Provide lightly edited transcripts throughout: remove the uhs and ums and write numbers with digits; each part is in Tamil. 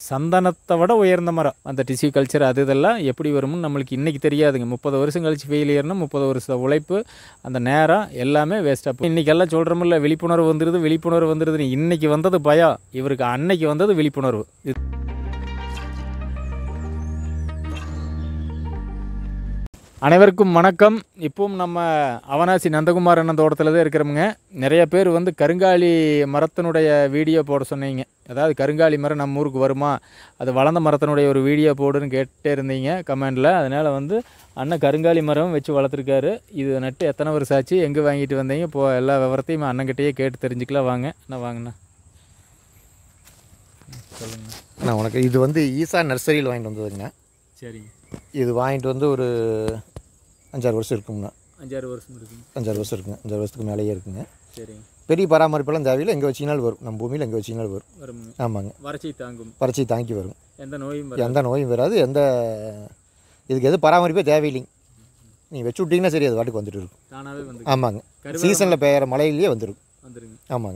சந்தனத்தை விட உயர்ந்த மரம் அந்த டிஷ்யூ கல்ச்சர் அது இதெல்லாம் எப்படி வரும்னு நம்மளுக்கு இன்றைக்கி தெரியாதுங்க. 30 வருஷம் கழிச்சு ஃபெயிலியர்னா 30 வருஷம் உழைப்பு அந்த நேரம் எல்லாமே வேஸ்ட்டாக போகும். இன்றைக்கெல்லாம் சொல்கிறோமில்ல, விழிப்புணர்வு வந்துடுது. இன்றைக்கி வந்தது பயம், இவருக்கு அன்னைக்கு வந்தது விழிப்புணர்வு. அனைவருக்கும் வணக்கம். இப்பவும் நம்ம அவனாசி நந்தகுமார் அண்ணன் தோட்டத்தில் தான் இருக்கிறோமுங்க. நிறைய பேர் வந்து கருங்காலி மரத்தினுடைய வீடியோ போட சொன்னீங்க. அதாவது கருங்காலி மரம் நம்ம ஊருக்கு வருமா, அது வளர்ந்த மரத்தினுடைய ஒரு வீடியோ போடுன்னு கேட்டே இருந்தீங்க கமெண்டில். அதனால் வந்து அண்ணன் கருங்காலி மரம் வச்சு வளர்த்துருக்காரு. இது நட்டு எத்தனை வருஷம் ஆச்சு, எங்கே வாங்கிட்டு வந்தீங்க, எல்லா விவரத்தையும் அண்ணன்கிட்டயே கேட்டு தெரிஞ்சுக்கலாம். வாங்கண்ணா சொல்லுங்கண்ணா. அண்ணா உனக்கு இது வந்து ஈசா நர்சரியில் வாங்கிட்டு வந்ததுங்க. சரிங்க. இது வாங்கிட்டு வந்து ஒரு 5-6 வருஷம் இருக்குங்கண்ணா. 5-6 வருஷம் இருக்குங்க. 5-6 வருஷம் இருக்குங்க. 5 வருஷத்துக்கு மேலேயே இருக்குங்க. சரிங்க. பெரிய பராமரிப்பெல்லாம் தேவையில்லை. எங்கே வச்சிங்கனாலும் வரும். நம்ம பூமியில் எங்கே வச்சிங்கனாலும் வரும். ஆமாங்க. வறட்சி தாங்கி வரும். எந்த நோயும் வராது. இதுக்கு எது பராமரிப்பே தேவையில்லைங்க. நீங்கள் வச்சு விட்டிங்கன்னா சரி, அது வாட்டுக்கு வந்துட்டு இருக்கும். ஆமாங்க. சீசனில் பெய்கிற மழையிலேயே வந்துடும். ஆமாங்க.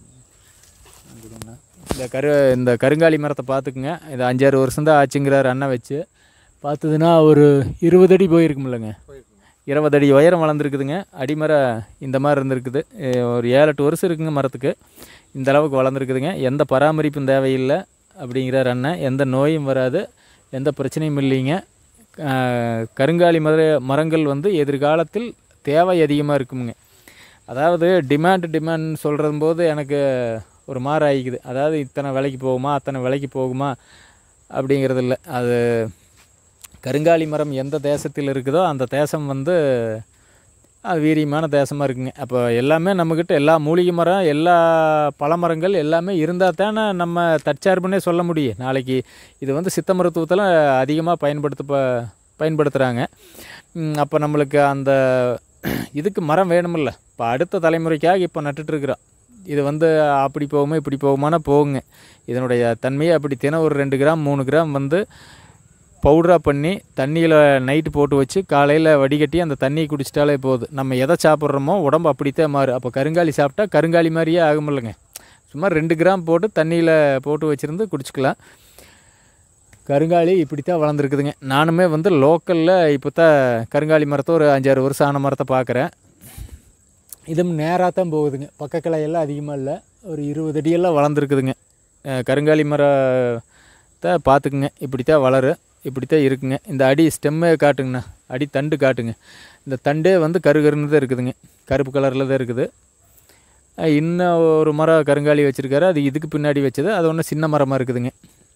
இந்த கருங்காலி மரத்தை பார்த்துக்குங்க. இது 5-6 வருஷம் தான் ஆச்சுங்கிறார் அண்ணன் வச்சு. பார்த்ததுன்னா ஒரு 20 அடி போயிருக்குமில்லங்க. 20 அடி உயரம் வளர்ந்துருக்குதுங்க. அடிமரம் இந்த மாதிரி இருந்திருக்குது. ஒரு 7-8 வருஷம் இருக்குங்க மரத்துக்கு. இந்த அளவுக்கு வளர்ந்துருக்குதுங்க. எந்த பராமரிப்பும் தேவையில்லை அப்படிங்கிறார் அண்ணன். எந்த நோயும் வராது, எந்த பிரச்சனையும் இல்லைங்க. கருங்காலி மரங்கள் வந்து எதிர்காலத்தில் தேவை அதிகமாக இருக்குங்க. அதாவது டிமாண்ட் சொல்கிற போது எனக்கு ஒரு மாற ஆகிக்குது. அதாவது இத்தனை விலைக்கு போகுமா, அத்தனை விலைக்கு போகுமா அப்படிங்கிறது இல்லை. அது கருங்காலி மரம் எந்த தேசத்தில் இருக்குதோ அந்த தேசம் வந்து அது வீரியமான தேசமாக இருக்குங்க. அப்போ எல்லாமே நம்மக்கிட்ட எல்லா மூலிகை மரம், எல்லா பழமரங்கள் எல்லாமே இருந்தால் தானே நம்ம தற்சார்புன்னே சொல்ல முடியும். நாளைக்கு இது வந்து சித்த மருத்துவத்தில் அதிகமாக பயன்படுத்துகிறாங்க. அப்போ நம்மளுக்கு அந்த இதுக்கு மரம் வேணுமில்ல. இப்போ அடுத்த தலைமுறைக்காக இப்போ நட்டுட்ருக்குறோம். இது வந்து அப்படி போகுமா இப்படி போகுமானா போகுங்க. இதனுடைய தன்மையை அப்படி தினம் ஒரு 2 கிராம் 3 கிராம் வந்து பவுடராக பண்ணி தண்ணியில் நைட்டு போட்டு வச்சு காலையில் வடிகட்டி அந்த தண்ணியை குடிச்சிட்டாலே போகுது. நம்ம எதை சாப்பிட்றோமோ உடம்பு அப்படித்தான் மாறும். அப்போ கருங்காலி சாப்பிட்டா கருங்காலி மாதிரியே ஆகுமில்லைங்க. சும்மா 2 கிராம் போட்டு தண்ணியில் போட்டு வச்சுருந்து குடிச்சிக்கலாம். கருங்காலி இப்படி தான் வளர்ந்துருக்குதுங்க. நானுமே வந்து லோக்கலில் இப்போ தான் கருங்காலி மரத்தை ஒரு 5-6 வருஷம் ஆன மரத்தை பார்க்குறேன். இதுவும் நேராக தான் போகுதுங்க. பக்க கிளையெல்லாம் அதிகமாக இல்லை. ஒரு 20 அடியெல்லாம் வளர்ந்துருக்குதுங்க. கருங்காலி மரத்தை பார்த்துக்குங்க. இப்படி தான் வளரும், இப்படி தான் இருக்குங்க. இந்த அடி ஸ்டெம்மே காட்டுங்கண்ணா, அடி தண்டு காட்டுங்க. இந்த தண்டே வந்து கருகருன்னு தான் இருக்குதுங்க. கருப்பு கலரில் தான் இருக்குது. இன்னும் ஒரு மரம் கருங்காலி வச்சுருக்காரு. அது இதுக்கு பின்னாடி வச்சது. அது ஒன்றும் சின்ன மரமாக இருக்குதுங்க.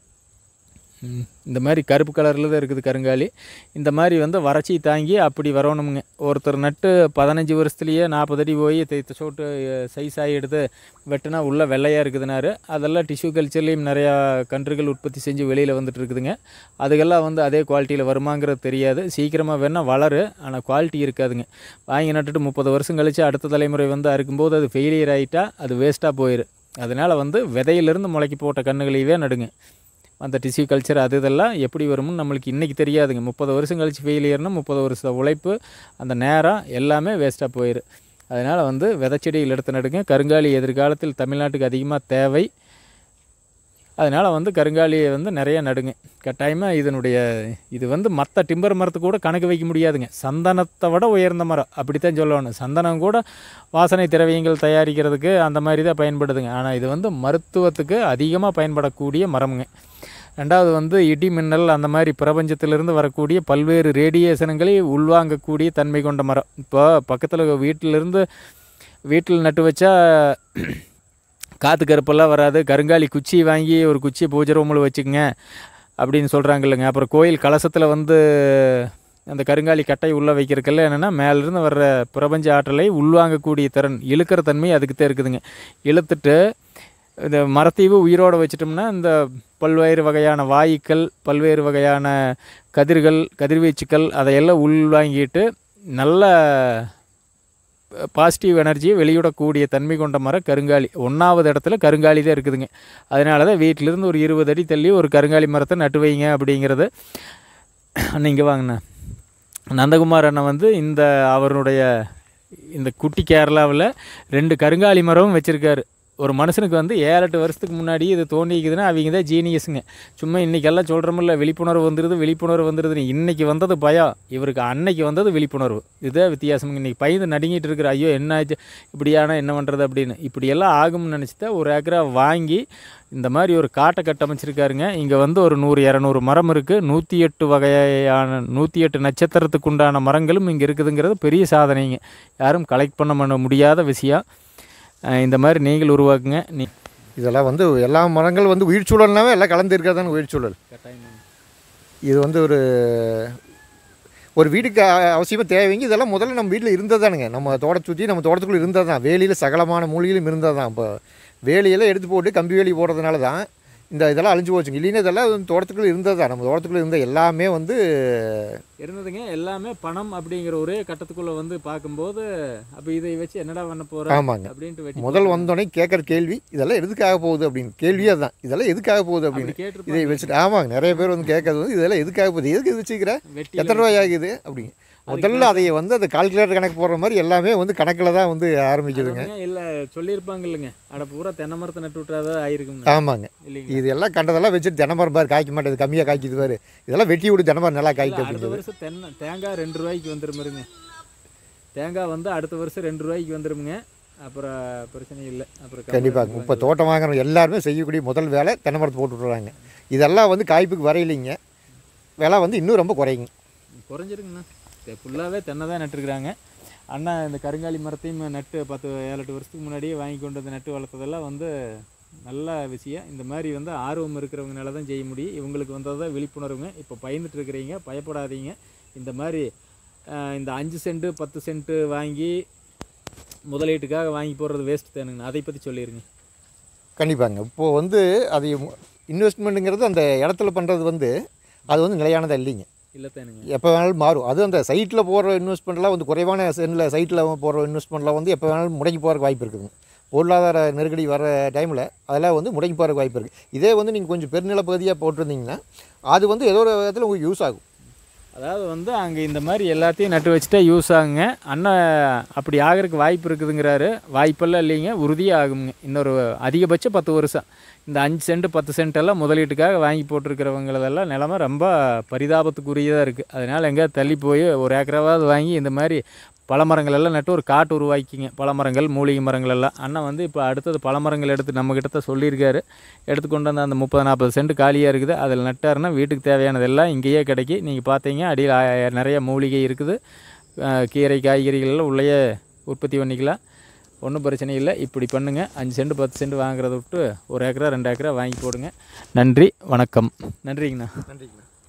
இந்த மாதிரி கருப்பு கலரில் தான் இருக்குது கருங்காலி. இந்த மாதிரி வந்து வறட்சி தாங்கி அப்படி வரணுமுங்க. ஒருத்தர் நட்டு 15 வருஷத்துலேயே 40 அடி போய் சோட்டு சைஸ் ஆகி எடுத்து வெட்டினா உள்ளே வெள்ளையாக இருக்குதுனாரு. அதெல்லாம் டிஷ்யூ கல்ச்சர்லேயும் நிறையா கன்றுகள் உற்பத்தி செஞ்சு வெளியில் வந்துட்டு இருக்குதுங்க. அதுக்கெல்லாம் வந்து அதே குவாலிட்டியில் வருமாங்கிறது தெரியாது. சீக்கிரமாக வேணால் வளரும், ஆனால் குவாலிட்டி இருக்காதுங்க. வாங்கி நட்டுட்டு 30 வருஷம் கழித்து அடுத்த தலைமுறை வந்து அறுக்கும்போது அது ஃபெயிலியர் ஆகிட்டா அது வேஸ்ட்டாக போயிடும். அதனால் வந்து விதையிலிருந்து முளைக்கி போட்ட கன்றுகளையவே நடுங்க. அந்த டிஷ்யூ கல்ச்சர் அது இதெல்லாம் எப்படி வரும்னு நம்மளுக்கு இன்றைக்கி தெரியாதுங்க. 30 வருஷம் கழிச்சு ஃபெயிலியர்னா 30 வருஷம் உழைப்பு அந்த நேரம் எல்லாமே வேஸ்ட்டாக போயிடும். அதனால் வந்து விதைச்செடியில் எடுத்து நடுங்க. கருங்காலி எதிர்காலத்தில் தமிழ்நாட்டுக்கு அதிகமாக தேவை. அதனால் வந்து கருங்காலியை வந்து நிறைய நடுங்க கட்டாயமாக. இது வந்து மற்ற டிம்பர் மரத்துக்கு கூட கணக்கு வைக்க முடியாதுங்க. சந்தனத்தை விட உயர்ந்த மரம் அப்படித்தான் சொல்லணும். சந்தனம் கூட வாசனை திரவியங்கள் தயாரிக்கிறதுக்கு அந்த மாதிரி தான் பயன்படுதுங்க. ஆனால் இது வந்து மருத்துவத்துக்கு அதிகமாக பயன்படக்கூடிய மரமுங்க. ரெண்டாவது வந்து இடி மின்னல் அந்த மாதிரி பிரபஞ்சத்திலிருந்து வரக்கூடிய பல்வேறு ரேடியேஷன்களை உள்வாங்கக்கூடிய தன்மை கொண்ட மரம். இப்போ பக்கத்தில் வீட்டில் நட்டு வச்சா காற்று கருப்பெல்லாம் வராது. கருங்காலி குச்சி வாங்கி ஒரு குச்சியை பூஜை ரூமில் வச்சுக்கோங்க அப்படின்னு சொல்கிறாங்க இல்லைங்க. அப்புறம் கோயில் கலசத்தில் வந்து அந்த கருங்காலி கட்டை உள்ளே வைக்கிறதுக்கெல்லாம் என்னென்னா மேலேருந்து வர்ற பிரபஞ்ச ஆற்றலை உள்வாங்கக்கூடிய திறன், இழுக்கிற தன்மை அதுக்கு தான் இருக்குதுங்க. இழுத்துட்டு இந்த மரத்தீவு உயிரோடு வச்சிட்டோம்னா இந்த பல்வேறு வகையான வாயுக்கள், பல்வேறு வகையான கதிர்வீச்சுக்கள் அதையெல்லாம் உள்வாங்கிட்டு நல்ல பாசிட்டிவ் எனர்ஜியை வெளியிடக்கூடிய தன்மை கொண்ட மரம் கருங்காலி. 1வது இடத்துல கருங்காலி தான் இருக்குதுங்க. அதனால தான் வீட்டிலேருந்து ஒரு 20 அடி தள்ளி ஒரு கருங்காலி மரத்தை நட்டு வைங்க அப்படிங்கிறது. நீங்கள் வாங்கண்ணா நந்தகுமார் அண்ணன் வந்து அவருடைய இந்த குட்டி கேரளாவில் 2 கருங்காலி மரமும் வச்சுருக்காரு. ஒரு மனுஷனுக்கு வந்து 7-8 வருஷத்துக்கு முன்னாடி இது தோண்டிக்குதுன்னா அவங்க தான் ஜீனியஸுங்க. சும்மா இன்றைக்கெல்லாம் சொல்கிறோமில்ல, விழிப்புணர்வு வந்துடுது. இன்றைக்கி வந்தது பயம், இவருக்கு அன்னைக்கு வந்தது விழிப்புணர்வு. இதுதான் வித்தியாசமுங்க. இன்றைக்கி பயந்து நடுங்கிட்டு இருக்கிற, ஐயோ என்ன ஆச்சு இப்படியானா என்ன பண்ணுறது அப்படின்னு. இப்படியெல்லாம் ஆகும்னு நினச்சிட்டா ஒரு ஏக்கரா வாங்கி இந்த மாதிரி ஒரு காட்டை கட்டமைச்சிருக்காருங்க. இங்கே வந்து ஒரு 100-200 மரம் இருக்குது. 108 வகையான 108 நட்சத்திரத்துக்கு உண்டான மரங்களும் இங்கே இருக்குதுங்கிறது பெரிய சாதனைங்க. யாரும் கலெக்ட் பண்ண முடியாத விஷயம். இந்த மாதிரி நீங்கள் உருவாக்குங்க. இதெல்லாம் வந்து எல்லா மரங்கள் வந்து உயிர் சூழல்னாவே எல்லாம் கலந்து இருக்கிறதான உயிர் சூழல். இது வந்து ஒரு வீட்டுக்கு அவசியமாக தேவைங்க. இதெல்லாம் முதல்ல நம்ம வீட்டில் இருந்தது தானுங்க. நம்ம தோட்டத்தை சுற்றி நம்ம தோட்டத்துக்குள்ளே இருந்தது தான். வேலியில் சகலமான மூலிகளும் இருந்தது தான். இப்போ வேலியெல்லாம் எடுத்து போட்டு கம்பி வேலி போடுறதுனால தான் இதெல்லாம் அழிஞ்சு போச்சுங்க. இல்லைன்னா இதெல்லாம் தோட்டத்துக்குள்ளே இருந்தது தான். நம்ம தோட்டத்துக்குள்ளே இருந்த எல்லாமே வந்து இருந்ததுங்க. எல்லாமே பணம் அப்படிங்கிற ஒரே கட்டத்துக்குள்ளே வந்து பார்க்கும்போது அப்போ இதை வச்சு என்னடா பண்ண போகிறோம். ஆமாங்க. அப்படின்ட்டு முதல் வந்தோடனே கேட்குற கேள்வி இதெல்லாம் எதுக்காக போகுது அப்படின்னு. கேள்வியே தான், இதெல்லாம் எதுக்காக போகுது அப்படின்னு இதை வச்சுட்டு. ஆமாங்க, நிறைய பேர் வந்து கேட்கறது வந்து இதெல்லாம் எதுக்காக போகுது, எதுக்கு இது வச்சுக்கிற, எத்தனை ரூபாய் ஆகுது அப்படின்னு. முதல்ல அதை வந்து அந்த கால்குலேட்டர் கணக்கு போடுற மாதிரி எல்லாமே வந்து கணக்கில் தான் வந்து ஆரம்பிக்குதுங்க. இல்லை சொல்லியிருப்பாங்க இல்லைங்க, அட பூரா தென்னை மரத்தை நட்டு விட்டாதான் ஆயிருக்கும். ஆமாங்க, இது எல்லாம் கண்டதெல்லாம் வச்சுட்டு தென்னை மரம் பாரு காய்க்க மாட்டேது, கம்மியாக காய்க்குது பாரு, இதெல்லாம் வெட்டி விட்டு தென்னை மரம் நல்லா காய்க்கும். அடுத்த வருஷம் தேங்காய் 2 ரூபாய்க்கு வந்துருமாருங்க. தேங்காய் வந்து அடுத்த வருஷம் 2 ரூபாய்க்கு வந்துருமுங்க. அப்புறம் பிரச்சனை இல்லை. அப்புறம் கண்டிப்பாக இப்போ தோட்டம் வாங்குறவங்க எல்லாருமே செய்யக்கூடிய முதல் வேலை தென்னை மரத்தை போட்டு விட்றாங்க. இதெல்லாம் வந்து காய்ப்புக்கு வரையிலைங்க, விலை வந்து இன்னும் ரொம்ப குறைஞ்சிருக்குண்ணா. ஃபுல்லாகவே தென்னை தான் நட்டுருக்குறாங்க. அண்ணா இந்த கருங்காலி மரத்தையும் நட்டு 10-7 வருஷத்துக்கு முன்னாடியே வாங்கி கொண்டு வந்து நட்டு வளர்த்ததெல்லாம் வந்து நல்ல விஷயம். இந்த மாதிரி வந்து ஆர்வம் இருக்கிறவங்கனால தான் செய்ய முடியும். இவங்களுக்கு வந்தது தான் விழிப்புணர்வுங்க. இப்போ பயந்துட்டு இருக்கிறீங்க, பயப்படாதீங்க. இந்த மாதிரி இந்த 5 சென்ட் 10 சென்ட்டு வாங்கி முதலீட்டுக்காக வாங்கி போடுறது வேஸ்ட் தானுங்கண்ணா. அதை பற்றி சொல்லிடுங்க. கண்டிப்பாங்க. இப்போது வந்து அது இன்வெஸ்ட்மெண்ட்டுங்கிறது அந்த இடத்துல பண்ணுறது வந்து அது வந்து நிலையானதாக இல்லைங்க. இல்லை தானுங்க, எப்போ வேணாலும் மாறும். அது அந்த சைட்டில் போடுற இன்வெஸ்ட்மெண்ட்லாம் வந்து குறைவான சைட்டில் போடுற இன்வெஸ்ட்மெண்ட்லாம் வந்து எப்போ வேணாலும் முடங்கி போகிறதுக்கு வாய்ப்பு இருக்குதுங்க. பொருளாதார நெருக்கடி வர டைமில் அதெல்லாம் வந்து முடங்கி போகிறதுக்கு வாய்ப்பு இருக்குது. இதே வந்து நீங்கள் கொஞ்சம் பெருநில பகுதியாக போட்டிருந்தீங்கன்னா அது வந்து ஏதோ ஒரு விதத்தில் உங்களுக்கு யூஸ் ஆகும். அதாவது வந்து அங்கே இந்த மாதிரி எல்லாத்தையும் நட்டு வச்சுட்டா யூஸ் ஆகுங்க. அண்ணன் அப்படி ஆகிறதுக்கு வாய்ப்பு இருக்குதுங்கிறாரு. வாய்ப்பெல்லாம் இல்லைங்க, உறுதியாக ஆகுங்க. இன்னொரு அதிகபட்சம் 10 வருஷம். இந்த 5 சென்ட் 10 சென்ட்டெல்லாம் முதலீட்டுக்காக வாங்கி போட்டிருக்கிறவங்களதெல்லாம் நிலமை ரொம்ப பரிதாபத்துக்குரியதாக இருக்குது. அதனால் எங்கேயாவது தள்ளி போய் ஒரு ஏக்கராவது வாங்கி இந்த மாதிரி பழமரங்கள் எல்லாம் நட்டு ஒரு காட்டு உருவாக்கிங்க. பழமரங்கள், மூலிகை மரங்கள் எல்லாம். அண்ணன் வந்து இப்போ அடுத்தது பழமரங்கள் எடுத்து நம்மக்கிட்ட தான் சொல்லியிருக்காரு. எடுத்துக்கொண்டு வந்து அந்த 30-40 சென்ட் காலியாக இருக்குது, அதில் நட்டாருன்னா வீட்டுக்கு தேவையானதெல்லாம் இங்கேயே கிடைக்கி. நீங்கள் பார்த்தீங்க அடியில் நிறைய மூலிகை இருக்குது. கீரை காய்கறிகள் எல்லாம் உள்ளேயே உற்பத்தி பண்ணிக்கலாம். ஒன்றும் பிரச்சனை இல்லை. இப்படி பண்ணுங்கள். 5 சென்ட் 10 சென்ட் வாங்குறத விட்டு 1 ஏக்கரா 2 ஏக்கரா வாங்கி போடுங்க. நன்றி, வணக்கம். நன்றிங்கண்ணா. நன்றிங்கண்ணா.